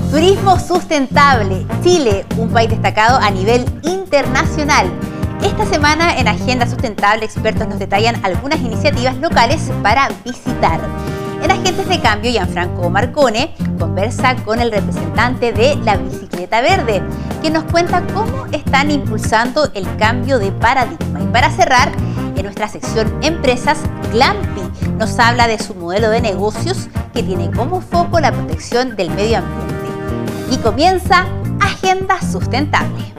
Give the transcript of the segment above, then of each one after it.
Turismo sustentable. Chile, un país destacado a nivel internacional. Esta semana en Agenda Sustentable, expertos nos detallan algunas iniciativas locales para visitar. En Agentes de Cambio, Gianfranco Marcone conversa con el representante de la bicicleta verde, que nos cuenta cómo están impulsando el cambio de paradigma. Y para cerrar, en nuestra sección Empresas, Glampi nos habla de su modelo de negocios que tiene como foco la protección del medio ambiente. Aquí comienza Agenda Sustentable.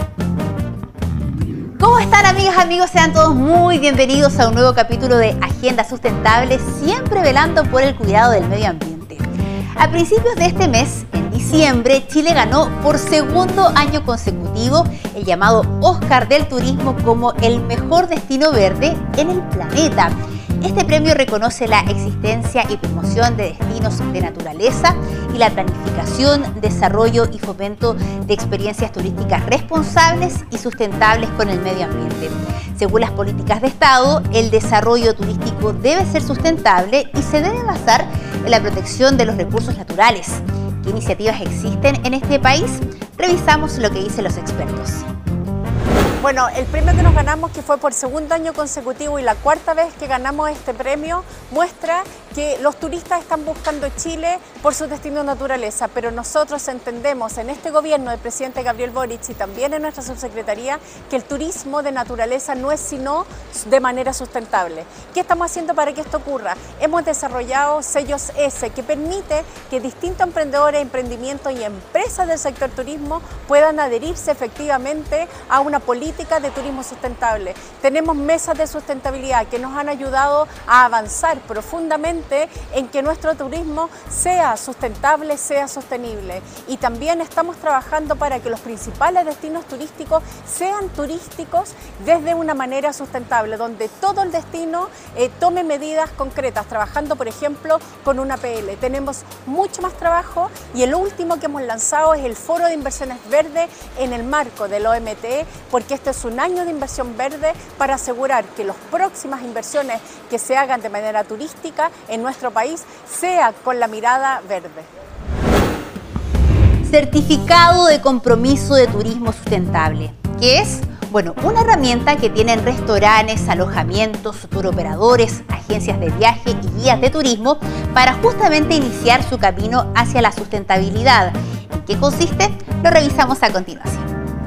¿Cómo están, amigas, amigos? Sean todos muy bienvenidos a un nuevo capítulo de Agenda Sustentable, siempre velando por el cuidado del medio ambiente. A principios de este mes, en diciembre, Chile ganó por segundo año consecutivo el llamado Oscar del Turismo como el mejor destino verde en el planeta. Este premio reconoce la existencia y promoción de destinos de naturaleza y la planificación, desarrollo y fomento de experiencias turísticas responsables y sustentables con el medio ambiente. Según las políticas de Estado, el desarrollo turístico debe ser sustentable y se debe basar en la protección de los recursos naturales. ¿Qué iniciativas existen en este país? Revisamos lo que dicen los expertos. Bueno, el premio que nos ganamos, que fue por segundo año consecutivo y la cuarta vez que ganamos este premio, muestra que los turistas están buscando Chile por sus destinos de naturaleza, pero nosotros entendemos en este gobierno del presidente Gabriel Boric y también en nuestra subsecretaría que el turismo de naturaleza no es sino de manera sustentable. ¿Qué estamos haciendo para que esto ocurra? Hemos desarrollado sellos S que permite que distintos emprendedores, emprendimientos y empresas del sector turismo puedan adherirse efectivamente a una política de turismo sustentable. Tenemos mesas de sustentabilidad que nos han ayudado a avanzar profundamente en que nuestro turismo sea sustentable, sea sostenible. Y también estamos trabajando para que los principales destinos turísticos sean turísticos desde una manera sustentable, donde todo el destino tome medidas concretas, trabajando por ejemplo con una APL. Tenemos mucho más trabajo y el último que hemos lanzado es el Foro de Inversiones Verdes en el marco del OMT, porque este es un año de inversión verde para asegurar que las próximas inversiones que se hagan de manera turística en nuestro país sea con la mirada verde. Certificado de compromiso de turismo sustentable, ¿qué es? Bueno, una herramienta que tienen restaurantes, alojamientos, turoperadores, agencias de viaje y guías de turismo para justamente iniciar su camino hacia la sustentabilidad. ¿En qué consiste? Lo revisamos a continuación.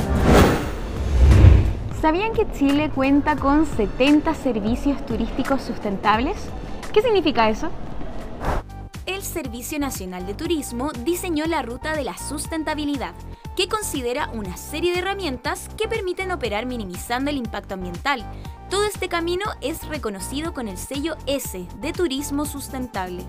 ¿Sabían que Chile cuenta con 70 servicios turísticos sustentables? ¿Qué significa eso? El Servicio Nacional de Turismo diseñó la ruta de la sustentabilidad, que considera una serie de herramientas que permiten operar minimizando el impacto ambiental. Todo este camino es reconocido con el sello S de Turismo Sustentable.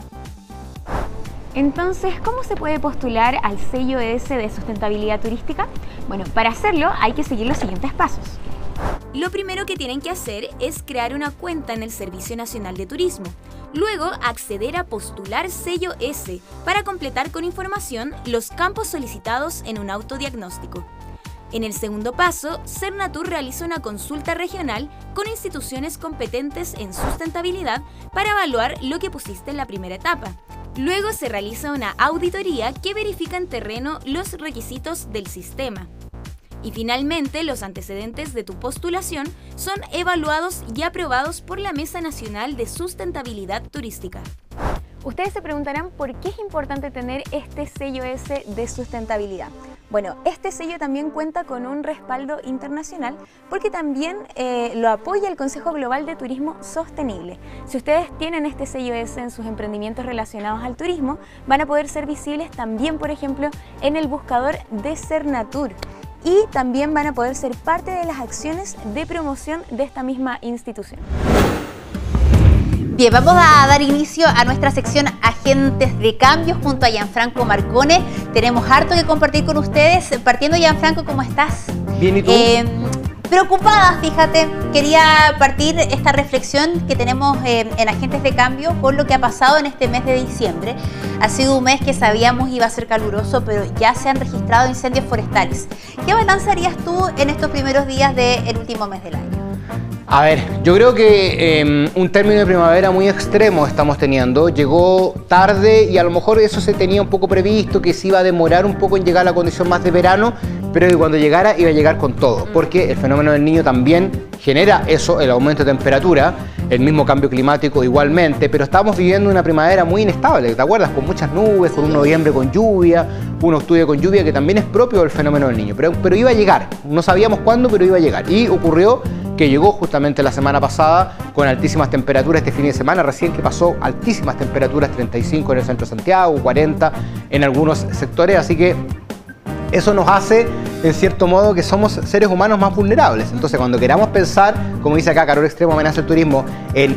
Entonces, ¿cómo se puede postular al sello S de sustentabilidad turística? Bueno, para hacerlo hay que seguir los siguientes pasos. Lo primero que tienen que hacer es crear una cuenta en el Servicio Nacional de Turismo. Luego, acceder a postular sello S para completar con información los campos solicitados en un autodiagnóstico. En el segundo paso, Sernatur realiza una consulta regional con instituciones competentes en sustentabilidad para evaluar lo que pusiste en la primera etapa. Luego se realiza una auditoría que verifica en terreno los requisitos del sistema. Y finalmente, los antecedentes de tu postulación son evaluados y aprobados por la Mesa Nacional de Sustentabilidad Turística. Ustedes se preguntarán por qué es importante tener este sello S de sustentabilidad. Bueno, este sello también cuenta con un respaldo internacional porque también lo apoya el Consejo Global de Turismo Sostenible. Si ustedes tienen este sello S en sus emprendimientos relacionados al turismo, van a poder ser visibles también, por ejemplo, en el buscador de Sernatur. Y también van a poder ser parte de las acciones de promoción de esta misma institución. Bien, vamos a dar inicio a nuestra sección Agentes de Cambio junto a Gianfranco Marcone. Tenemos harto que compartir con ustedes. Partiendo, Gianfranco, ¿cómo estás? Bien, ¿y tú? Preocupada, fíjate. Quería partir esta reflexión que tenemos en Agentes de Cambio por lo que ha pasado en este mes de diciembre. Ha sido un mes que sabíamos iba a ser caluroso, pero ya se han registrado incendios forestales. ¿Qué balance harías tú en estos primeros días del último mes del año? A ver, yo creo que un término de primavera muy extremo estamos teniendo. Llegó tarde y a lo mejor eso se tenía un poco previsto, que se iba a demorar un poco en llegar a la condición más de verano, pero que cuando llegara iba a llegar con todo, porque el fenómeno del Niño también genera eso, el aumento de temperatura, el mismo cambio climático igualmente, pero estamos viviendo una primavera muy inestable, ¿te acuerdas? Con muchas nubes, con un noviembre con lluvia, un octubre con lluvia, que también es propio del fenómeno del Niño, pero iba a llegar, no sabíamos cuándo, pero iba a llegar, y ocurrió que llegó justamente la semana pasada con altísimas temperaturas este fin de semana, recién que pasó altísimas temperaturas, 35 en el centro de Santiago, 40 en algunos sectores, así que eso nos hace, en cierto modo, que somos seres humanos más vulnerables. Entonces, cuando queramos pensar, como dice acá, calor extremo amenaza el turismo,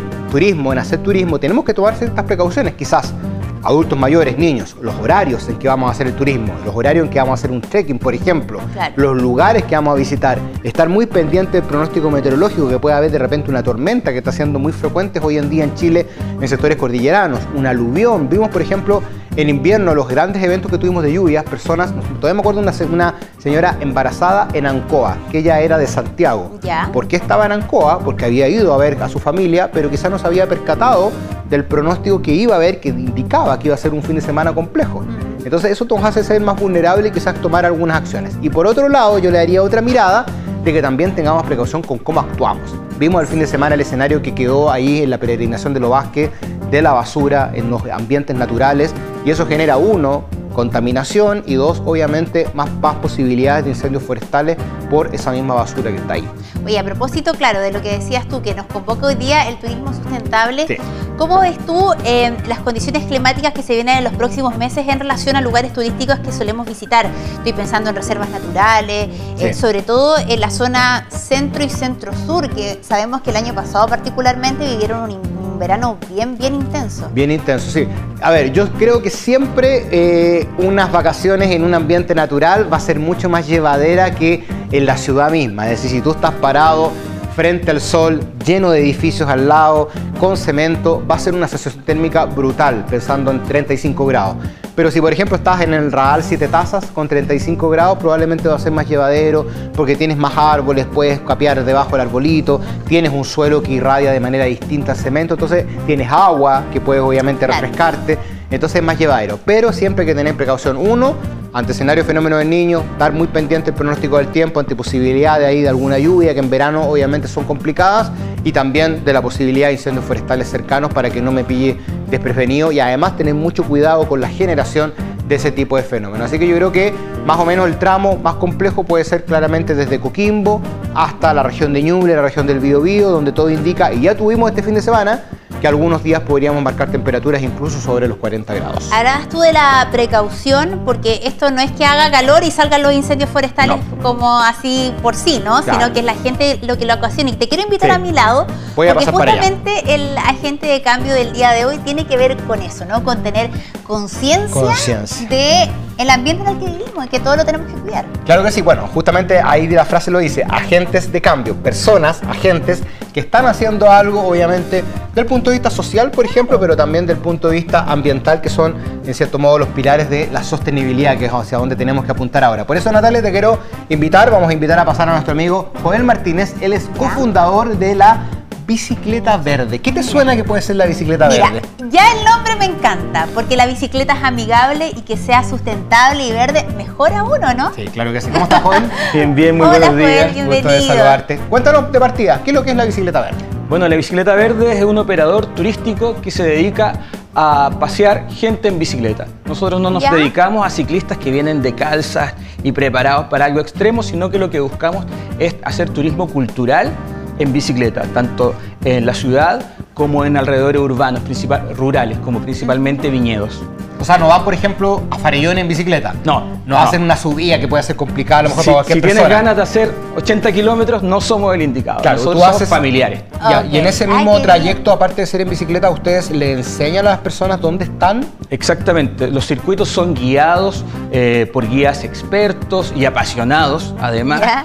en hacer turismo, tenemos que tomar ciertas precauciones, quizás adultos mayores, niños, los horarios en que vamos a hacer el turismo, los horarios en que vamos a hacer un trekking, por ejemplo, claro, los lugares que vamos a visitar, estar muy pendiente del pronóstico meteorológico, que puede haber de repente una tormenta que está siendo muy frecuente hoy en día en Chile, en sectores cordilleranos, un aluvión. Vimos, por ejemplo, en invierno, los grandes eventos que tuvimos de lluvias, personas, todavía me acuerdo de una señora embarazada en Ancoa, que ella era de Santiago. ¿Ya? ¿Por qué estaba en Ancoa? Porque había ido a ver a su familia, pero quizás no se había percatado del pronóstico que iba a haber, que indicaba que iba a ser un fin de semana complejo. Entonces eso nos hace ser más vulnerables y quizás tomar algunas acciones. Y por otro lado, yo le daría otra mirada de que también tengamos precaución con cómo actuamos. Vimos el fin de semana el escenario que quedó ahí en la peregrinación de Los Vázquez, de la basura en los ambientes naturales, y eso genera, uno, contaminación, y dos, obviamente, más posibilidades de incendios forestales por esa misma basura que está ahí. Oye, a propósito, claro, de lo que decías tú, que nos convoca hoy día el turismo sustentable, Sí. ¿Cómo ves tú las condiciones climáticas que se vienen en los próximos meses en relación a lugares turísticos que solemos visitar? Estoy pensando en reservas naturales, Sí. sobre todo en la zona centro y centro-sur, que sabemos que el año pasado particularmente vivieron un verano bien intenso. Bien intenso, sí. A ver, yo creo que siempre unas vacaciones en un ambiente natural va a ser mucho más llevadera que en la ciudad misma. Es decir, si tú estás parado frente al sol, lleno de edificios al lado, con cemento, va a ser una sensación térmica brutal, pensando en 35 grados. Pero si, por ejemplo, estás en el Raal Siete Tazas con 35 grados, probablemente va a ser más llevadero, porque tienes más árboles, puedes capear debajo del arbolito, tienes un suelo que irradia de manera distinta al cemento, entonces tienes agua que puedes obviamente refrescarte, entonces es más llevadero. Pero siempre hay que tener precaución. Uno, ante escenario fenómeno del Niño, estar muy pendiente del pronóstico del tiempo, ante posibilidad de alguna lluvia, que en verano obviamente son complicadas, y también de la posibilidad de incendios forestales cercanos para que no me pille desprevenido, y además tener mucho cuidado con la generación de ese tipo de fenómenos. Así que yo creo que más o menos el tramo más complejo puede ser claramente desde Coquimbo hasta la región de Ñuble, la región del Biobío, donde todo indica, y ya tuvimos este fin de semana, que algunos días podríamos marcar temperaturas incluso sobre los 40 grados. Hablabas tú de la precaución, porque esto no es que haga calor y salgan los incendios forestales como así por sí, ¿no? Claro. Sino que es la gente lo que lo ocasiona. Y te quiero invitar Sí. a mi lado, Voy a porque pasar para allá. justamente el agente de cambio del día de hoy tiene que ver con eso, ¿no? Con tener conciencia de el ambiente en el que vivimos y que todo lo tenemos que cuidar. Claro que sí, bueno, justamente ahí la frase lo dice, agentes de cambio, personas, agentes que están haciendo algo, obviamente, del punto de vista social, por ejemplo, pero también del punto de vista ambiental, que son, en cierto modo, los pilares de la sostenibilidad, que es hacia donde tenemos que apuntar ahora. Por eso, Natalia, te quiero invitar, vamos a invitar a pasar a nuestro amigo Joel Martínez, él es cofundador de la bicicleta verde. ¿Qué te suena que puede ser la bicicleta verde? Mira, ya el nombre me encanta, porque la bicicleta es amigable y que sea sustentable y verde, mejor a uno, ¿no? Sí, claro que sí. ¿Cómo estás, Joel? Bien, muy Hola, buenos días. Joel, bienvenido. Gusto de saludarte. Cuéntanos de partida, ¿qué es lo que es la bicicleta verde? Bueno, la bicicleta verde es un operador turístico que se dedica a pasear gente en bicicleta. Nosotros no nos ¿Ya? dedicamos a ciclistas que vienen de calzas y preparados para algo extremo, sino que lo que buscamos es hacer turismo cultural en bicicleta, tanto en la ciudad como en alrededores urbanos, rurales, como principalmente viñedos. O sea, no van, por ejemplo, a Farellón en bicicleta. No hacen una subida que puede ser complicada a lo mejor para cualquier Si persona. tienes ganas de hacer 80 kilómetros, no somos el indicado. Claro, nosotros tú somos haces familiares. Ya, Ok. y en ese Ay, mismo qué trayecto, aparte de ser en bicicleta, ¿ustedes le enseñan a las personas dónde están? Exactamente, los circuitos son guiados por guías expertos y apasionados, además, Ya.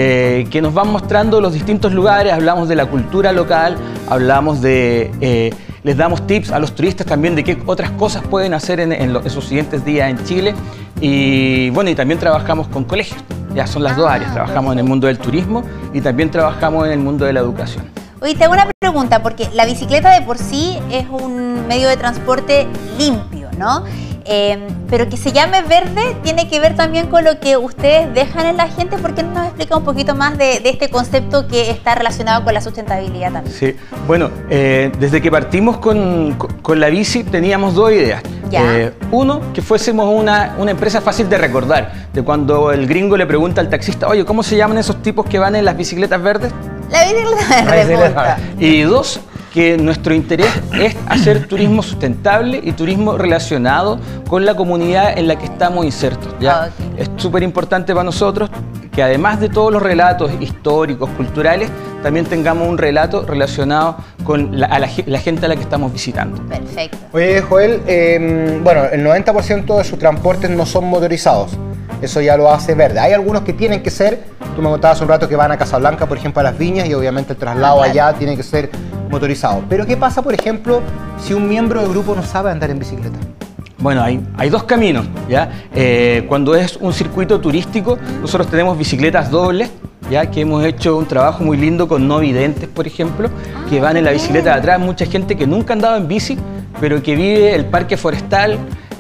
que nos van mostrando los distintos lugares, hablamos de la cultura local, hablamos de... les damos tips a los turistas también de qué otras cosas pueden hacer en sus siguientes días en Chile, y bueno, y también trabajamos con colegios. Ya son las dos áreas, trabajamos en el mundo del turismo y también trabajamos en el mundo de la educación. Oye, te hago una pregunta, porque la bicicleta de por sí es un medio de transporte limpio, ¿no? Pero que se llame verde tiene que ver también con lo que ustedes dejan en la gente. ¿Por qué no nos explica un poquito más de este concepto que está relacionado con la sustentabilidad también? Sí, bueno, desde que partimos con la bici teníamos dos ideas. Uno, que fuésemos una empresa fácil de recordar, de cuando el gringo le pregunta al taxista, oye, ¿cómo se llaman esos tipos que van en las bicicletas verdes? La bicicleta verde. Y dos, que nuestro interés es hacer turismo sustentable y turismo relacionado con la comunidad en la que estamos insertos, ¿ya? Okay. Es súper importante para nosotros que además de todos los relatos históricos, culturales, también tengamos un relato relacionado con la gente a la que estamos visitando. Perfecto. Oye, Joel, bueno, el 90% de sus transportes no son motorizados. Eso ya lo hace verde. Hay algunos que tienen que ser, tú me contabas un rato que van a Casablanca, por ejemplo, a las viñas, y obviamente el traslado allá tiene que ser motorizado. Pero ¿qué pasa, por ejemplo, si un miembro del grupo no sabe andar en bicicleta? Bueno, hay dos caminos, ¿ya? Cuando es un circuito turístico, nosotros tenemos bicicletas dobles, ¿ya? Que hemos hecho un trabajo muy lindo con no videntes, por ejemplo, que van en la bicicleta de atrás. Mucha gente que nunca ha andado en bici, pero que vive el parque forestal,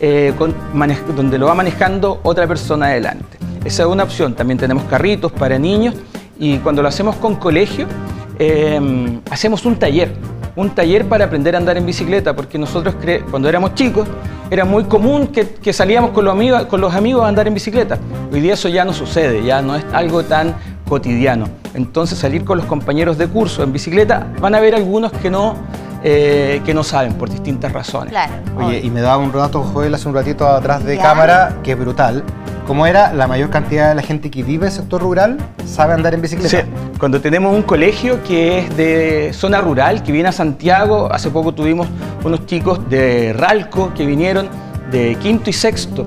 donde lo va manejando otra persona adelante. Esa es una opción. También tenemos carritos para niños, y cuando lo hacemos con colegio, hacemos un taller para aprender a andar en bicicleta, porque nosotros cuando éramos chicos era muy común que salíamos con los amigos a andar en bicicleta. Hoy día eso ya no sucede, ya no es algo tan cotidiano. Entonces salir con los compañeros de curso en bicicleta, van a haber algunos que no saben por distintas razones. Claro. Oye, y me daba un rato, Joel, hace un ratito atrás de cámara, que es brutal. ¿Cómo era? La mayor cantidad de la gente que vive en el sector rural sabe andar en bicicleta. Sí, cuando tenemos un colegio que es de zona rural, que viene a Santiago, hace poco tuvimos unos chicos de Ralco que vinieron de quinto y sexto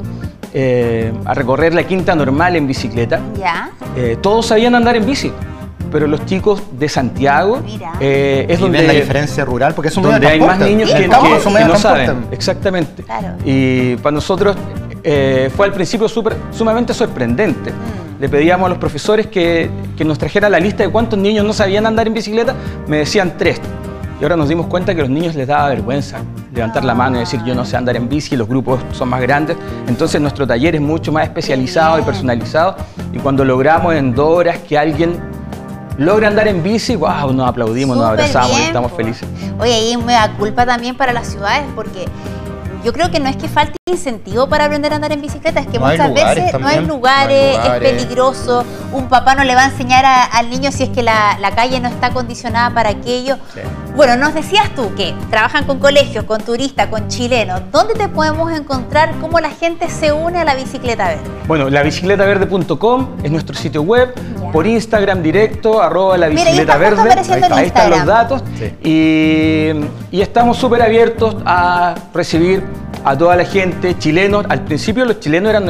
a recorrer la quinta normal en bicicleta. Todos sabían andar en bici, pero los chicos de Santiago es donde la diferencia rural, porque es un donde hay más niños que no saben. Exactamente. Claro. Y para nosotros fue al principio sumamente sorprendente. Le pedíamos a los profesores que nos trajeran la lista de cuántos niños no sabían andar en bicicleta. Me decían 3. Y ahora nos dimos cuenta que a los niños les daba vergüenza levantar la mano y decir yo no sé andar en bici, los grupos son más grandes. Entonces nuestro taller es mucho más especializado y personalizado. Y cuando logramos en 2 horas que alguien logra andar en bici, wow, nos aplaudimos, nos abrazamos y estamos felices. Oye, ahí me da culpa también para las ciudades, porque yo creo que no es que falte incentivo para aprender a andar en bicicleta, es que muchas veces no hay lugares, es peligroso, un papá no le va a enseñar al niño si es que la calle no está acondicionada para aquello. Sí. Bueno, nos decías tú que trabajan con colegios, con turistas, con chilenos. ¿Dónde te podemos encontrar? ¿Cómo la gente se une a la bicicleta verde? Bueno, labicicletaverde.com es nuestro sitio web, por Instagram directo, @labicicletaverde. Ahí están los datos. Sí. Y estamos súper abiertos a recibir a toda la gente, chilenos. Al principio los chilenos eran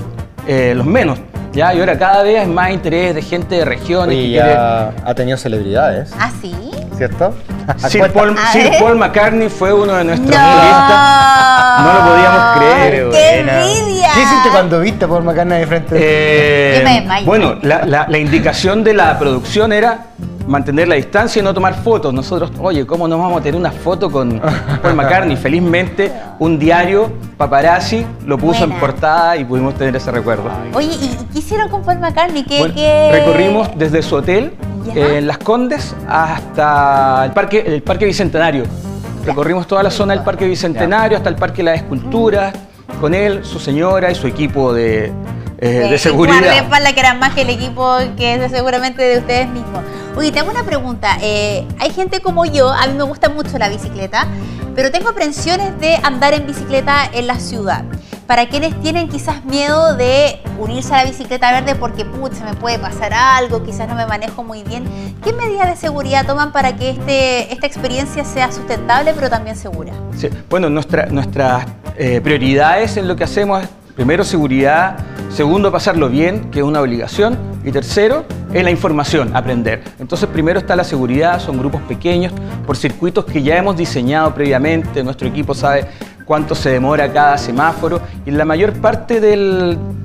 los menos, ¿ya? Y ahora cada vez hay más interés de gente de regiones. Y ya ha tenido celebridades. ¿Ah, sí? ¿Cierto? Sir Paul McCartney fue uno de nuestros turistas. No lo podíamos creer. ¡Qué envidia! ¿Qué hiciste cuando viste a Paul McCartney de frente? Yo me desmayé. Bueno, la indicación de la producción era mantener la distancia y no tomar fotos. Nosotros, oye, ¿cómo nos vamos a tener una foto con Paul McCartney? Felizmente, un diario, Paparazzi, lo puso en portada y pudimos tener ese recuerdo. Oye, ¿y qué hicieron con Paul McCartney? Recorrimos desde su hotel en Las Condes hasta el Parque Bicentenario. Recorrimos toda la zona del Parque Bicentenario hasta el Parque de las Esculturas, con él, su señora y su equipo de seguridad. Guardaespaldas, que eran más que el equipo que es seguramente de ustedes mismos. Oye, te hago una pregunta. Hay gente como yo, a mí me gusta mucho la bicicleta, pero tengo aprensiones de andar en bicicleta en la ciudad. Para quienes tienen quizás miedo de unirse a la bicicleta verde porque, se me puede pasar algo, quizás no me manejo muy bien, ¿qué medidas de seguridad toman para que esta experiencia sea sustentable pero también segura? Sí. Bueno, nuestras prioridades en lo que hacemos es, primero, seguridad, segundo, pasarlo bien, que es una obligación, y tercero, es la información, aprender. Entonces, primero está la seguridad, son grupos pequeños, por circuitos que ya hemos diseñado previamente, nuestro equipo sabe cuánto se demora cada semáforo, y la mayor parte del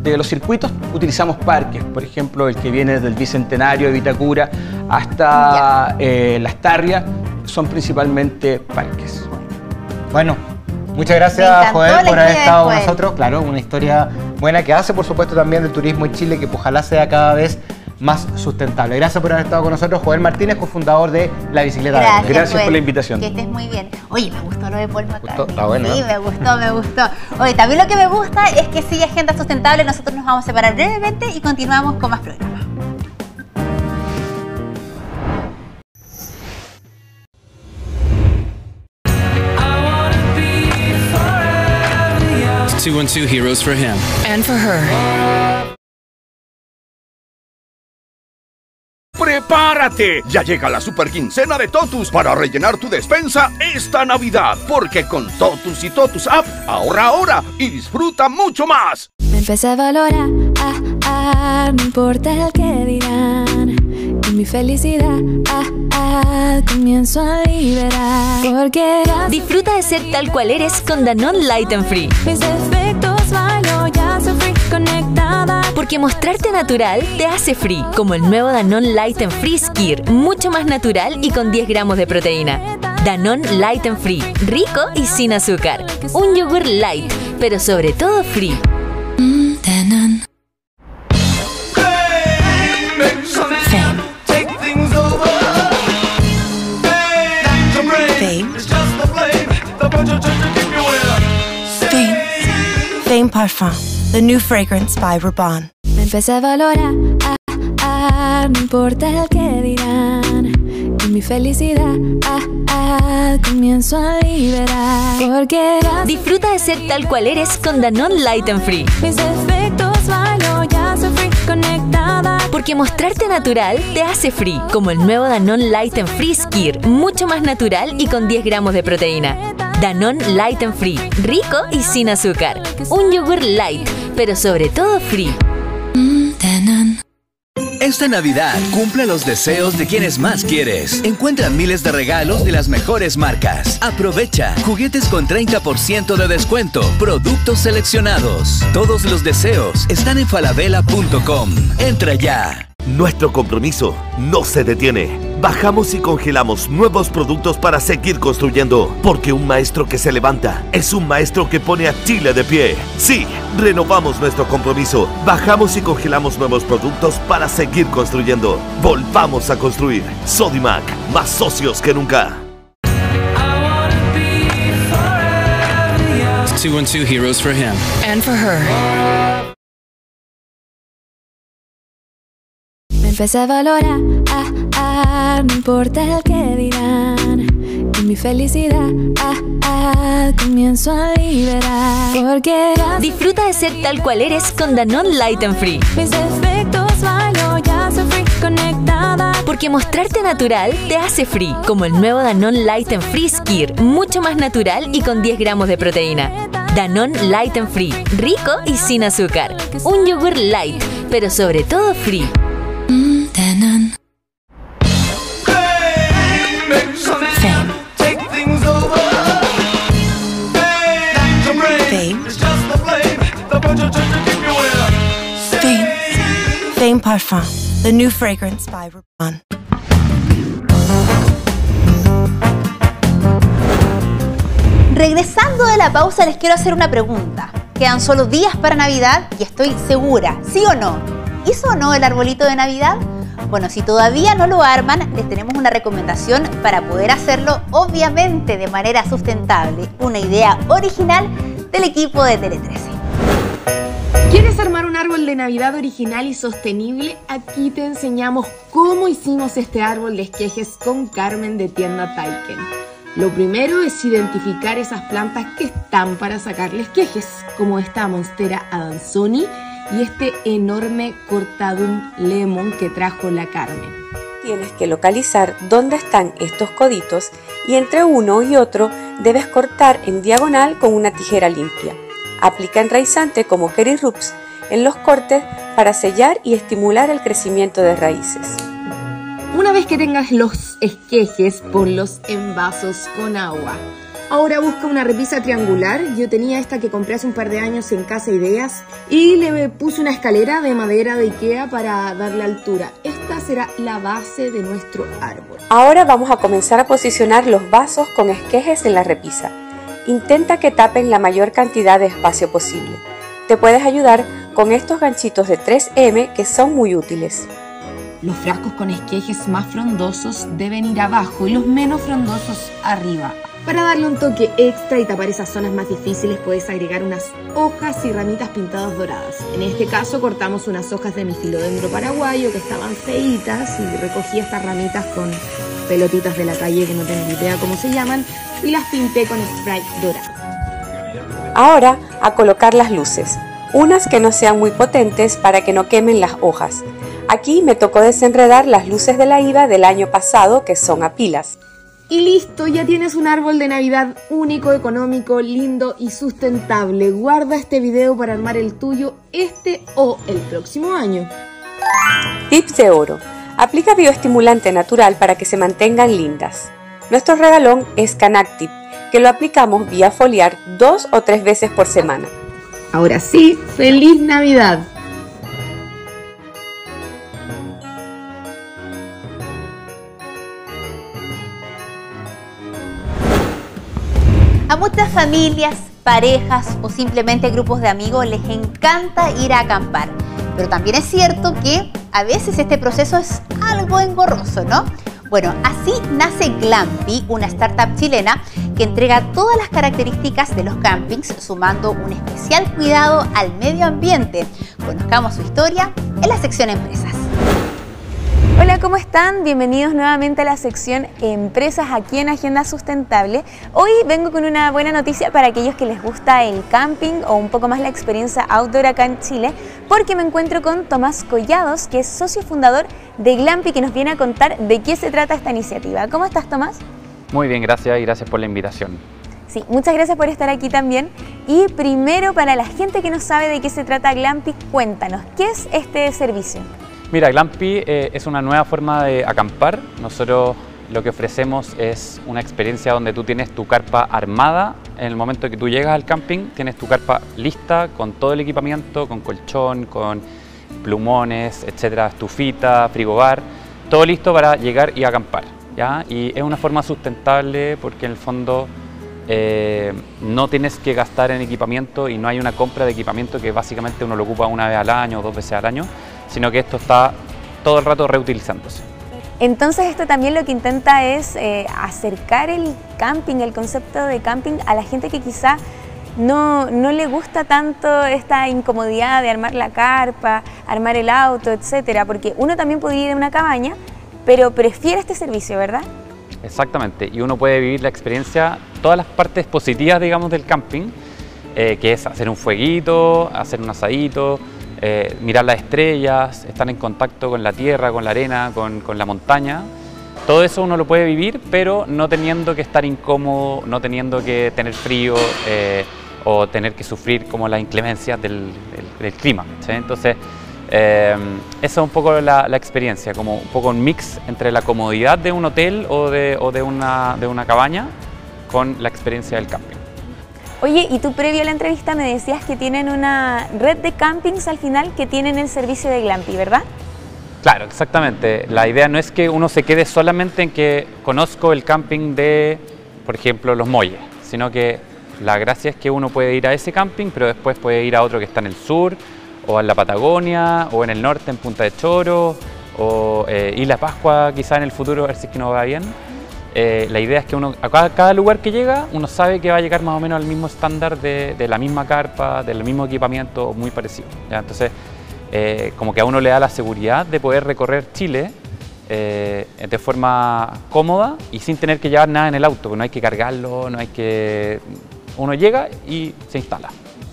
de los circuitos utilizamos parques, por ejemplo, el que viene desde el Bicentenario de Vitacura hasta Las Tarrias, son principalmente parques. Bueno, muchas gracias, Joel, por haber estado con nosotros. Claro, una historia buena que hace, por supuesto, también del turismo en Chile, que ojalá sea cada vez más sustentable. Gracias por haber estado con nosotros, Joel Martínez, cofundador de La Bicicleta Verde. Gracias por la invitación. Que estés muy bien. Oye, me gustó lo de Paul McCartney. Está bueno. Sí, me gustó. Oye, también lo que me gusta es que sigue Agenda Sustentable. Nosotros nos vamos a separar brevemente y continuamos con más programas. Two and two heroes for him. And for her. ¡Prepárate! Ya llega la super quincena de Totus para rellenar tu despensa esta Navidad. Porque con Totus y Totus App, ahorra ahora y disfruta mucho más. Me empecé a valorar, no importa el que dirán. Y mi felicidad, comienzo a liberar. Porque disfruta de ser tal cual eres con Danone Light and Free. Mis defectos bailo, ya soy free, conectada. Porque mostrarte natural te hace free, como el nuevo Danone Light and Free Skir, mucho más natural y con 10 gramos de proteína. Danone Light and Free, rico y sin azúcar. Un yogur light, pero sobre todo free. Danone. Fame Parfum, the new fragrance by Rabanne. Me empecé a valorar, no importa el que dirán. Y mi felicidad, comienzo a liberar. Porque disfruta de ser tal cual eres con Danone Light and Free. Mis defectos bailo, ya soy free, conectada. Porque mostrarte natural te hace free, como el nuevo Danone Light and Free Skir, mucho más natural y con 10 gramos de proteína. Danone Light and Free, rico y sin azúcar. Un yogur light, pero sobre todo free. Danone. Esta Navidad, cumple los deseos de quienes más quieres. Encuentra miles de regalos de las mejores marcas. Aprovecha juguetes con 30% de descuento. Productos seleccionados. Todos los deseos están en falabella.com. Entra ya. Nuestro compromiso no se detiene. Bajamos y congelamos nuevos productos para seguir construyendo, porque un maestro que se levanta es un maestro que pone a Chile de pie. Sí, renovamos nuestro compromiso. Bajamos y congelamos nuevos productos para seguir construyendo. Volvamos a construir. Sodimac, más socios que nunca. Two and two heroes for him. And for her. Me empecé a valorar, no importa el que dirán. Y mi felicidad, comienzo a liberar. Porque disfruta de ser tal cual eres con Danone Light and Free. Mis defectos bailo, ya soy free, conectada. Porque mostrarte natural te hace free, como el nuevo Danone Light and Free Skir, mucho más natural y con 10 gramos de proteína. Danone Light and Free, rico y sin azúcar. Un yogur light, pero sobre todo free. Danone. Fame Parfum, the new fragrance by Rabanne. Regresando de la pausa, les quiero hacer una pregunta. Quedan solo días para Navidad y estoy segura, ¿sí o no? ¿Hizo o no el arbolito de Navidad? Bueno, si todavía no lo arman, les tenemos una recomendación para poder hacerlo, obviamente de manera sustentable. Una idea original del equipo de Tele 13. ¿Quieres armar un árbol de Navidad original y sostenible? Aquí te enseñamos cómo hicimos este árbol de esquejes con Carmen de Tienda Taiken. Lo primero es identificar esas plantas que están para sacarle esquejes, como esta monstera Adansoni y este enorme Cortadum lemon que trajo la Carmen. Tienes que localizar dónde están estos coditos y entre uno y otro debes cortar en diagonal con una tijera limpia. Aplica enraizante como Kerry Roots en los cortes para sellar y estimular el crecimiento de raíces. Una vez que tengas los esquejes, ponlos en vasos con agua. Ahora busca una repisa triangular. Yo tenía esta que compré hace un par de años en Casa Ideas y le puse una escalera de madera de Ikea para darle altura. Esta será la base de nuestro árbol. Ahora vamos a comenzar a posicionar los vasos con esquejes en la repisa. Intenta que tapen la mayor cantidad de espacio posible. Te puedes ayudar con estos ganchitos de 3M que son muy útiles. Los frascos con esquejes más frondosos deben ir abajo y los menos frondosos arriba. Para darle un toque extra y tapar esas zonas más difíciles puedes agregar unas hojas y ramitas pintadas doradas. En este caso cortamos unas hojas de mi filodendro paraguayo que estaban feitas y recogí estas ramitas con pelotitas de la calle que no tengo idea cómo se llaman y las pinté con spray dorado. Ahora a colocar las luces, unas que no sean muy potentes para que no quemen las hojas. Aquí me tocó desenredar las luces de la IVA del año pasado que son a pilas. Y listo, ya tienes un árbol de Navidad único, económico, lindo y sustentable. Guarda este video para armar el tuyo este o el próximo año. Tips de oro. Aplica bioestimulante natural para que se mantengan lindas. Nuestro regalón es Canactip, que lo aplicamos vía foliar 2 o 3 veces por semana. Ahora sí, ¡feliz Navidad! A muchas familias, parejas o simplemente grupos de amigos les encanta ir a acampar. Pero también es cierto que a veces este proceso es algo engorroso, ¿no? Bueno, así nace Glampy, una startup chilena que entrega todas las características de los campings, sumando un especial cuidado al medio ambiente. Conozcamos su historia en la sección Empresas. Hola, ¿cómo están? Bienvenidos nuevamente a la sección Empresas aquí en Agenda Sustentable. Hoy vengo con una buena noticia para aquellos que les gusta el camping o un poco más la experiencia outdoor acá en Chile, porque me encuentro con Tomás Collados, que es socio fundador de Glampy, que nos viene a contar de qué se trata esta iniciativa. ¿Cómo estás, Tomás? Muy bien, gracias y gracias por la invitación. Sí, muchas gracias por estar aquí también. Y primero, para la gente que no sabe de qué se trata Glampy, cuéntanos, ¿qué es este servicio? Mira, Glampy es una nueva forma de acampar. Nosotros lo que ofrecemos es una experiencia donde tú tienes tu carpa armada. En el momento que tú llegas al camping, tienes tu carpa lista con todo el equipamiento, con colchón, con plumones, etcétera, estufita, frigobar, todo listo para llegar y acampar, ¿ya? Y es una forma sustentable porque en el fondo no tienes que gastar en equipamiento y no hay una compra de equipamiento que básicamente uno lo ocupa una vez al año o 2 veces al año, sino que esto está todo el rato reutilizándose. Entonces esto también lo que intenta es acercar el camping, el concepto de camping a la gente que quizá no le gusta tanto esta incomodidad de armar la carpa, armar el auto, etcétera, porque uno también puede ir a una cabaña, pero prefiere este servicio, ¿verdad? Exactamente, y uno puede vivir la experiencia, todas las partes positivas, digamos, del camping, que es hacer un fueguito, hacer un asadito, mirar las estrellas, estar en contacto con la tierra, con la arena, con la montaña. Todo eso uno lo puede vivir, pero no teniendo que estar incómodo, no teniendo que tener frío o tener que sufrir como las inclemencias del clima, ¿sí? Entonces, esa es un poco la experiencia, como un poco un mix entre la comodidad de un hotel o de una cabaña con la experiencia del camping. Oye, y tú previo a la entrevista me decías que tienen una red de campings al final que tienen el servicio de Glampy, ¿verdad? Claro, exactamente. La idea no es que uno se quede solamente en que conozco el camping de, por ejemplo, Los Molles, sino que la gracia es que uno puede ir a ese camping, pero después puede ir a otro que está en el sur, o en la Patagonia, o en el norte, en Punta de Choro, o Isla Pascua, quizá en el futuro, a ver si es que nos va bien. La idea es que uno, a cada lugar que llega, uno sabe que va a llegar más o menos al mismo estándar de la misma carpa, del mismo equipamiento, muy parecido, ¿ya? Entonces, como que a uno le da la seguridad de poder recorrer Chile de forma cómoda y sin tener que llevar nada en el auto, porque no hay que cargarlo, no hay que... Uno llega y se instala.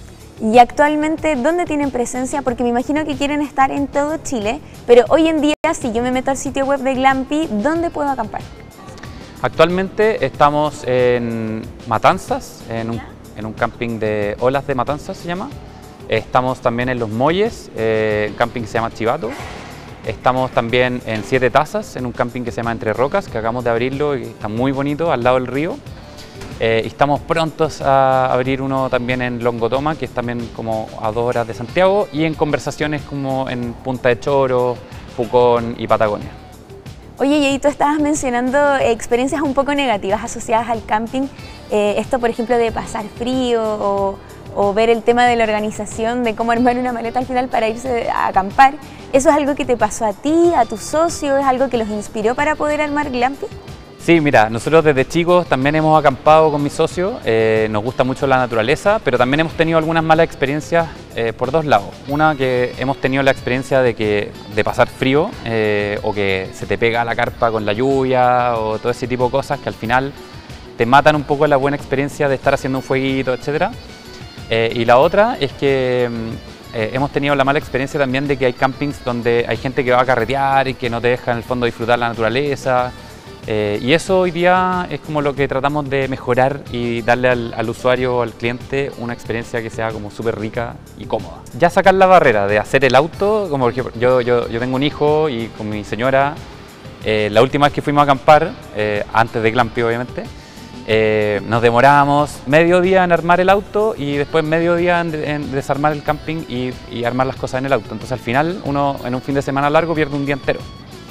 Y actualmente, ¿dónde tienen presencia? Porque me imagino que quieren estar en todo Chile, pero hoy en día, si yo me meto al sitio web de Glampy, ¿dónde puedo acampar? Actualmente estamos en Matanzas, en un camping de Olas de Matanzas se llama. Estamos también en Los Molles, un camping que se llama Chivato. Estamos también en Siete Tazas, en un camping que se llama Entre Rocas, que acabamos de abrirlo y está muy bonito, al lado del río. Y estamos prontos a abrir uno también en Longotoma, que es también como a 2 horas de Santiago, y en conversaciones como en Punta de Choro, Pucón y Patagonia. Oye, y tú estabas mencionando experiencias un poco negativas asociadas al camping. Esto, por ejemplo, de pasar frío o ver el tema de la organización, de cómo armar una maleta al final para irse a acampar. ¿Eso es algo que te pasó a ti, a tus socios? ¿Es algo que los inspiró para poder armar glamping? Sí, mira, nosotros desde chicos también hemos acampado con mis socios, nos gusta mucho la naturaleza, pero también hemos tenido algunas malas experiencias por 2 lados. Una, que hemos tenido la experiencia de pasar frío o que se te pega la carpa con la lluvia o todo ese tipo de cosas que al final te matan un poco la buena experiencia de estar haciendo un fueguito, etc. Y la otra es que hemos tenido la mala experiencia también de que hay campings donde hay gente que va a carretear y que no te deja en el fondo disfrutar la naturaleza. Y eso hoy día es como lo que tratamos de mejorar y darle al usuario o al cliente una experiencia que sea como súper rica y cómoda. Ya sacar la barrera de hacer el auto, como por ejemplo, yo tengo un hijo y con mi señora, la última vez que fuimos a acampar, antes de glamping obviamente, nos demoramos medio día en armar el auto y después medio día en desarmar el camping y armar las cosas en el auto. Entonces al final uno en un fin de semana largo pierde un día entero.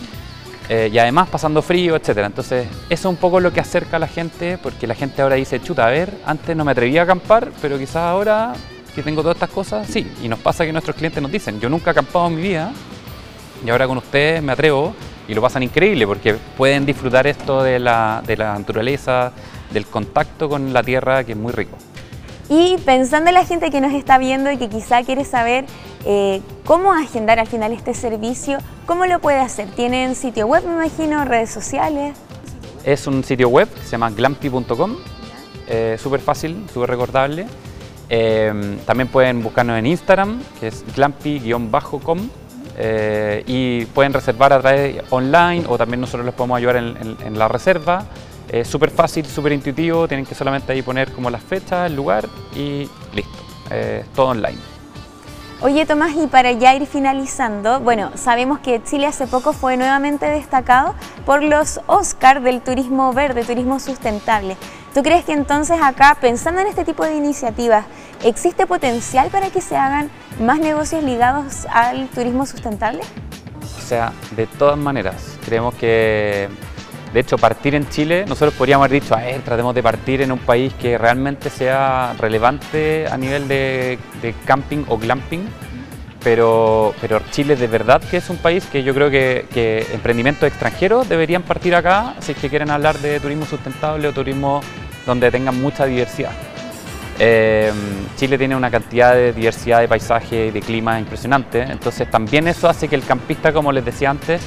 Y además pasando frío, etc. Entonces eso es un poco lo que acerca a la gente, porque la gente ahora dice, chuta, a ver, antes no me atrevía a acampar, pero quizás ahora que tengo todas estas cosas, sí. Y nos pasa que nuestros clientes nos dicen, yo nunca he acampado en mi vida y ahora con ustedes me atrevo, y lo pasan increíble porque pueden disfrutar esto de la naturaleza, del contacto con la tierra, que es muy rico. Y pensando en la gente que nos está viendo y que quizá quiere saber cómo agendar al final este servicio, ¿cómo lo puede hacer? ¿Tienen sitio web, me imagino, redes sociales? Es un sitio web que se llama glampy.com, súper fácil, súper recordable. También pueden buscarnos en Instagram, que es glampy_com, y pueden reservar a través online o también nosotros les podemos ayudar en la reserva. Súper fácil, súper intuitivo, tienen que solamente ahí poner como las fechas, el lugar y listo, todo online. Oye Tomás, y para ya ir finalizando, bueno, sabemos que Chile hace poco fue nuevamente destacado por los Oscar del turismo verde, turismo sustentable. ¿Tú crees que entonces acá, pensando en este tipo de iniciativas, existe potencial para que se hagan más negocios ligados al turismo sustentable? O sea, de todas maneras, creemos que de hecho, partir en Chile, nosotros podríamos haber dicho, tratemos de partir en un país que realmente sea relevante a nivel de camping o glamping, pero Chile de verdad que es un país que yo creo que emprendimientos extranjeros deberían partir acá si es que quieren hablar de turismo sustentable o turismo donde tengan mucha diversidad. Chile tiene una cantidad de diversidad de paisaje y de clima impresionante, entonces también eso hace que el campista, como les decía antes,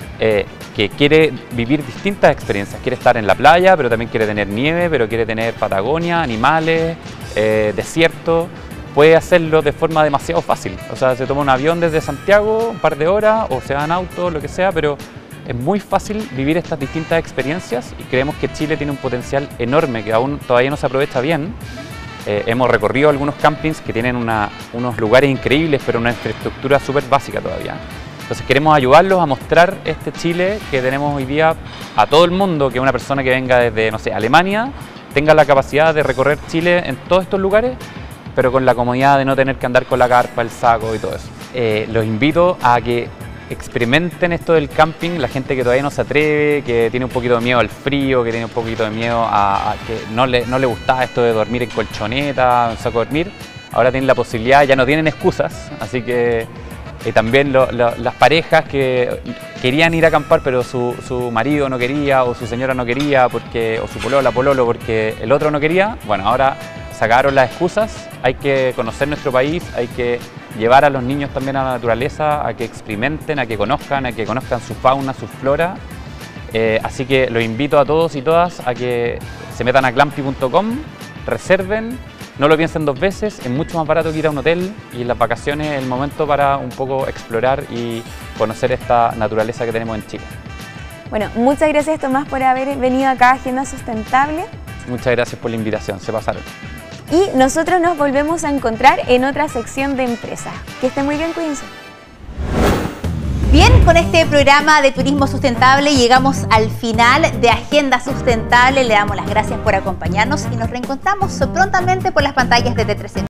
que quiere vivir distintas experiencias, quiere estar en la playa, pero también quiere tener nieve, pero quiere tener Patagonia, animales, desierto, puede hacerlo de forma demasiado fácil. O sea, se toma un avión desde Santiago, un par de horas, o se va en auto, lo que sea, pero es muy fácil vivir estas distintas experiencias y creemos que Chile tiene un potencial enorme que aún todavía no se aprovecha bien. Hemos recorrido algunos campings que tienen unos lugares increíbles, pero una infraestructura súper básica todavía. Entonces queremos ayudarlos a mostrar este Chile que tenemos hoy día a todo el mundo, que una persona que venga desde, no sé, Alemania, tenga la capacidad de recorrer Chile en todos estos lugares, pero con la comodidad de no tener que andar con la carpa, el saco y todo eso. Los invito a que experimenten esto del camping, la gente que todavía no se atreve, que tiene un poquito de miedo al frío, que tiene un poquito de miedo a que no le gustaba esto de dormir en colchoneta, en saco de dormir, ahora tienen la posibilidad, ya no tienen excusas, así que también las parejas que querían ir a acampar pero su marido no quería o su señora no quería o su pololo porque el otro no quería, bueno, ahora sacaron las excusas, hay que conocer nuestro país, hay que llevar a los niños también a la naturaleza, a que experimenten, a que conozcan su fauna, su flora, así que los invito a todos y todas a que se metan a glampy.com, reserven. No lo piensen 2 veces, es mucho más barato que ir a un hotel y en las vacaciones es el momento para un poco explorar y conocer esta naturaleza que tenemos en Chile. Bueno, muchas gracias Tomás por haber venido acá a Agenda Sustentable. Muchas gracias por la invitación, se pasaron. Y nosotros nos volvemos a encontrar en otra sección de empresas. Que estén muy bien, cuídense. Bien, Bien, con este programa de turismo sustentable llegamos al final de Agenda Sustentable. Le damos las gracias por acompañarnos y nos reencontramos prontamente por las pantallas de T13.